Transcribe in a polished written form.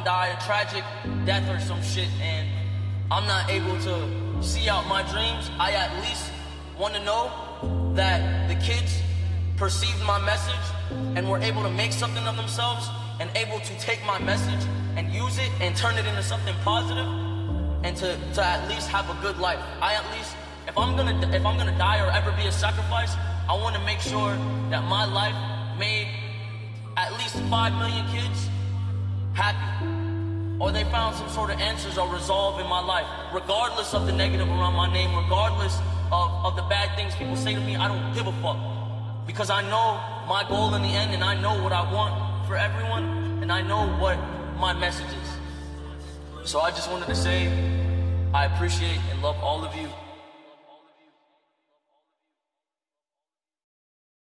fucking die a tragic death or some shit and I'm not able to see out my dreams, I at least want to know that the kids perceived my message and were able to make something of themselves and able to take my message and use it and turn it into something positive and to at least have a good life. I at least, if I'm gonna die or ever be a sacrifice, I want to make sure that my life made at least 5 million kids happy, or they found some sort of answers or resolve in my life, regardless of the negative around my name, regardless of the bad things people say to me. I don't give a fuck, because I know my goal in the end, and I know what I want for everyone, and I know what my message is. So I just wanted to say I appreciate and love all of you.